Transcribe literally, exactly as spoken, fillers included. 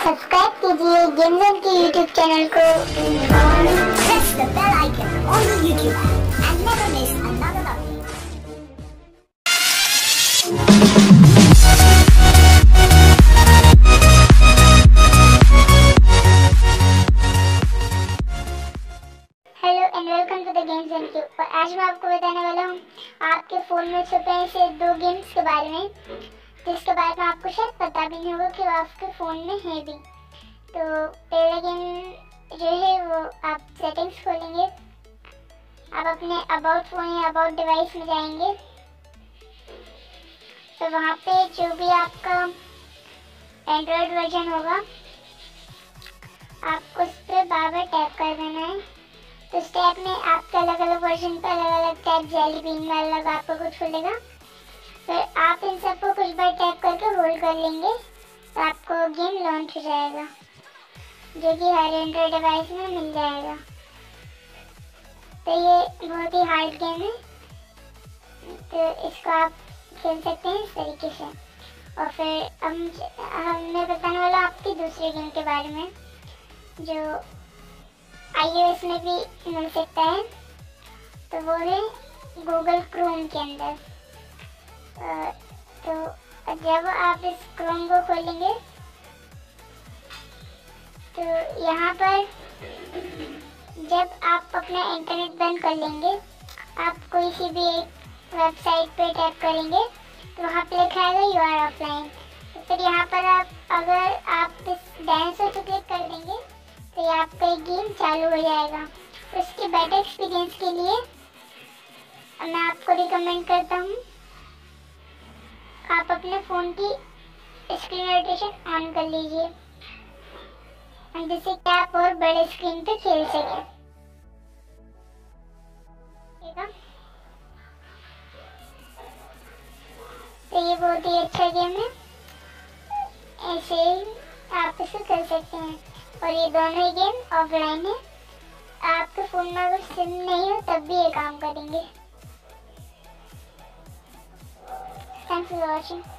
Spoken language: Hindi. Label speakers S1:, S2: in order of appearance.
S1: सब्सक्राइब कीजिए games and K YouTube channel को और press the bell icon on the YouTube app and never miss another update. Hello and welcome to the games and Q. और आज मैं आपको बताने वाला हूँ आपके फ़ोन में छुपे ऐसे दो गेम्स के बारे में जिसके बारे में आपको शायद पता भी नहीं होगा कि वो आपके फ़ोन में है भी। तो पहला गेम जो है वो आप सेटिंग्स खोलेंगे, आप अपने अबाउट फ़ोन या अबाउट डिवाइस में जाएंगे, तो वहाँ पे जो भी आपका एंड्रॉयड वर्जन होगा आपको उस पर बार बार टैप कर देना है। तो इस टैप में आपके अलग अलग वर्जन पर अलग अलग टैप जेली बीन वाला अलग आपको कुछ खुलेगा। फिर आप इन सबको कुछ बार टैप करके होल्ड कर लेंगे तो आपको गेम लॉन्च हो जाएगा जो कि हर एंड्रॉयड डिवाइस में मिल जाएगा। तो ये बहुत ही हार्ड गेम है, तो इसको आप खेल सकते हैं इस तरीके से। और फिर हम हमें बताने वाला आपकी दूसरे गेम के बारे में जो आईओएस में भी मिल सकता है, तो वो है गूगल क्रोम के अंदर। तो जब आप इस क्रोम को खोलेंगे तो यहाँ पर जब आप अपना इंटरनेट बंद कर लेंगे, आप कोई सी भी एक वेबसाइट पे टैप करेंगे तो वहाँ पे लिखा आएगा यू आर ऑफलाइन। तो फिर यहाँ पर आप अगर आप इस डायनासोर पे क्लिक कर देंगे तो ये आपका एक गेम चालू हो जाएगा। तो इसके बेटर एक्सपीरियंस के लिए मैं आपको रिकमेंड करता हूँ आप अपने फ़ोन की स्क्रीन रोटेशन ऑन कर लीजिए जिससे कि आप और बड़े स्क्रीन पे खेल सकें। ठीक है, तो ये बहुत ही अच्छा गेम है, ऐसे ही आप इसे कर सकते हैं। और ये दोनों ही गेम ऑफलाइन है, आपके फ़ोन में अगर सिम नहीं हो तब भी ये काम करेंगे। Thanks for watching.